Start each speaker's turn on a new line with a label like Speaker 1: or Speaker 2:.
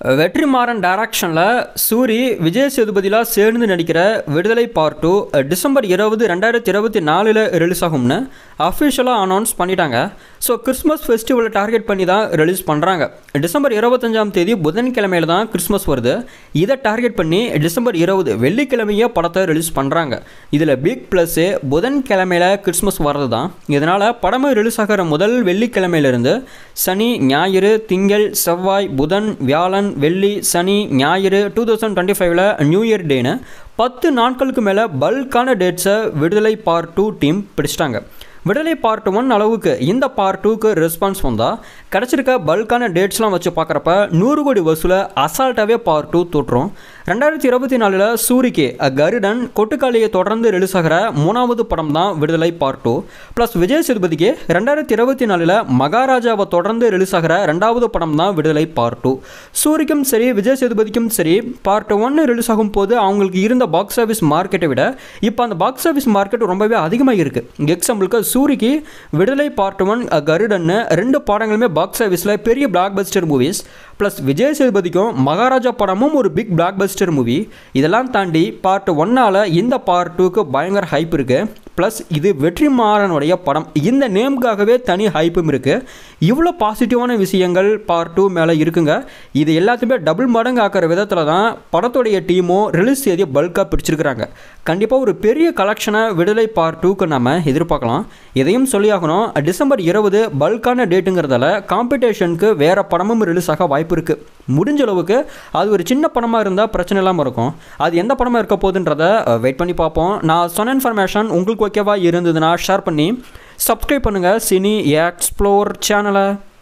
Speaker 1: வெற்றிமாறன் டைரக்ஷனில் சூரி விஜய் சேதுபதிலாம் சேர்ந்து நடிக்கிற விடுதலை பார்ட் 2 டிசம்பர் 20, 2024 ரிலீஸ் ஆகும்னு அஃபிஷியலாக அனௌன்ஸ் பண்ணிட்டாங்க. ஸோ கிறிஸ்மஸ் ஃபெஸ்டிவலை டார்கெட் பண்ணி தான் ரிலீஸ் பண்ணுறாங்க. டிசம்பர் 25ஆம் தேதி புதன்கிழமையில் தான் கிறிஸ்மஸ் வருது. இதை டார்கெட் பண்ணி டிசம்பர் 20 வெள்ளிக்கிழமையே படத்தை ரிலீஸ் பண்ணுறாங்க. இதில் பிக் ப்ளஸ்ஸு புதன்கிழமையில் கிறிஸ்மஸ் வர்றது தான். இதனால் படமே ரிலீஸ் ஆகிற முதல் வெள்ளிக்கிழமையிலிருந்து சனி, ஞாயிறு, திங்கள், செவ்வாய், புதன், வியாழன், வெள்ளி, சனி, ஞாயிறு 2025 நியூ இயர் டேன்னு 10 நாட்களுக்கு மேலே பல்கான டேட்ஸை விடுதலை பார்ட் 2 டீம் பிடிச்சிட்டாங்க. விடுதலை பார்ட் 1 அளவுக்கு இந்த பார்ட் 2க்கு ரெஸ்பான்ஸ் வந்தால் கிடச்சிருக்க பல்கான டேட்ஸ்லாம் வச்சு பார்க்குறப்ப 100 கோடி வசூலை அசால்ட்டாகவே பார்ட் 2 தோற்றும். 2024 சூரிக்கு கருடன் கொட்டுக்காளியை தொடர்ந்து ரிலீஸ் ஆகிற 3வது படம் தான் விடுதலை பார்ட் 2. ப்ளஸ் விஜய் சேதுபதிக்கு 2024 மகாராஜாவை தொடர்ந்து ரிலீஸ் ஆகிற 2வது படம் தான் விடுதலை பார்ட் 2. சூரிக்கும் சரி விஜய் சேதுபதிக்கும் சரி பார்ட் 1 ரிலீஸ் ஆகும் போது அவங்களுக்கு இருந்த பாக்ஸ் ஆஃபீஸ் மார்க்கெட்டை விட இப்போ அந்த பாக்ஸ் ஆஃபீஸ் மார்க்கெட் ரொம்பவே அதிகமாக இருக்குது. எக்ஸாம்பிளுக்கு சூரிக்கு விடுதலை பார்ட் 1 கருடன்னு 2 படங்களுமே பாக்ஸ் ஆஃபீஸில் பெரிய blockbuster movies. Plus Vijay சேதுபதிக்கும் மகாராஜா படமும் ஒரு பிக் பிளாக் பஸ்டர் மூவி. இதெல்லாம் தாண்டி பார்ட் 1ஆல் இந்த பார்ட் 2க்கு பயங்கர ஹைப் இருக்குது. ப்ளஸ் இது வெற்றிமாறனுடைய படம், இந்த நேமுக்காகவே தனி ஹைப்பும் இருக்குது. இவ்வளோ பாசிட்டிவான விஷயங்கள் பார்ட் 2 மேலே இருக்குங்க. இது எல்லாத்தையுமே டபுள் மடங்கு ஆக்கிற விதத்தில் தான் படத்துடைய டீமும் ரிலீஸ் தேதியை பல்காக பிடிச்சிருக்கிறாங்க. கண்டிப்பாக ஒரு பெரிய கலெக்ஷனை விடுதலை பார்ட் 2க்கு நம்ம எதிர்பார்க்கலாம். இதையும் சொல்லியாகணும், டிசம்பர் 20 பல்கான டேட்டுங்கிறதால காம்படிஷனுக்கு வேறு படமும் ரிலீஸ் ஆக வாய்ப்பு இருக்குது. முடிஞ்ச அளவுக்கு அது ஒரு சின்ன படமாக இருந்தால் பிரச்சனை இல்லாமல் இருக்கும். அது எந்த படமாக இருக்க போகுதுன்றதை வெயிட் பண்ணி பார்ப்போம். நான் சொன்ன இன்ஃபர்மேஷன் உங்களுக்கு ஓகேவா இருந்ததுன்னா ஷேர் பண்ணி சப்ஸ்கிரைப் பண்ணுங்கள் சினி எக்ஸ்ப்ளோர் சேனலை.